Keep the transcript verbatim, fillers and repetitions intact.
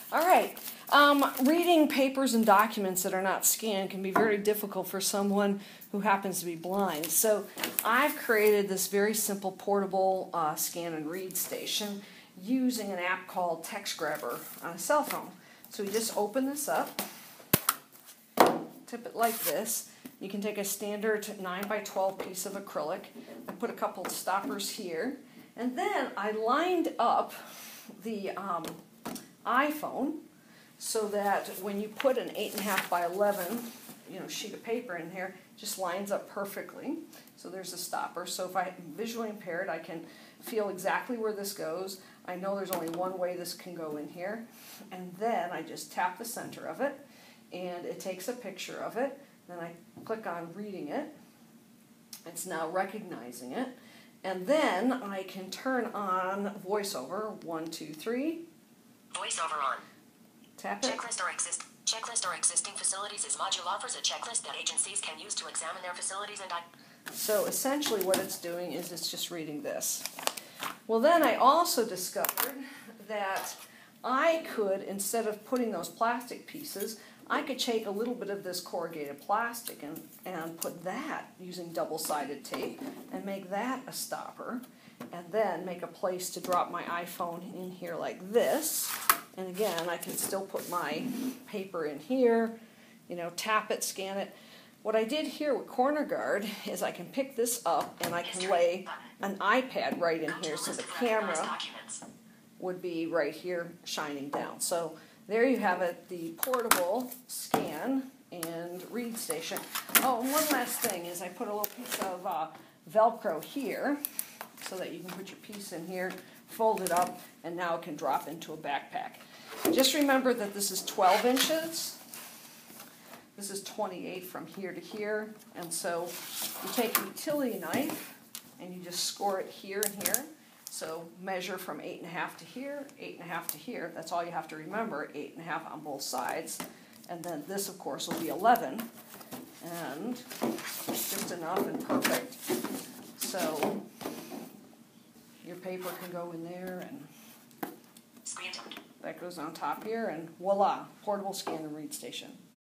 All right. Um, reading papers and documents that are not scanned can be very difficult for someone who happens to be blind. So I've created this very simple portable uh, scan and read station using an app called Text Grabber on a cell phone. So we just open this up, tip it like this. You can take a standard nine by twelve piece of acrylic and put a couple of stoppers here. And then I lined up the um, iPhone so that when you put an eight and a half by eleven, you know, sheet of paper in here, it just lines up perfectly. So there's a stopper. So if I'm visually impaired, I can feel exactly where this goes. I know there's only one way this can go in here. And then I just tap the center of it, and it takes a picture of it. Then I click on reading it. It's now recognizing it. And then I can turn on voiceover, one, two, three. Voiceover on. Tap it. Checklist or exist checklist or existing facilities. Is module offers a checklist that agencies can use to examine their facilities and I So essentially what it's doing is it's just reading this. Well, then I also discovered that I could, instead of putting those plastic pieces, I could take a little bit of this corrugated plastic and, and put that using double-sided tape and make that a stopper, and then make a place to drop my iPhone in here like this. And again, I can still put my paper in here, you know, tap it, scan it. What I did here with Corner Guard is I can pick this up and I can lay an iPad right in here so the camera would be right here shining down. So there you have it, the portable scan and read station. Oh, and one last thing is I put a little piece of uh, Velcro here so that you can put your piece in here, fold it up, and now it can drop into a backpack. Just remember that this is twelve inches. This is twenty-eight from here to here, and so you take a utility knife and you just score it here and here. So measure from eight and a half to here, eight and a half to here. That's all you have to remember, eight and a half on both sides. And then this, of course, will be eleven, and just enough and perfect. So your paper can go in there, and that goes on top here, and voila, portable scan and read station.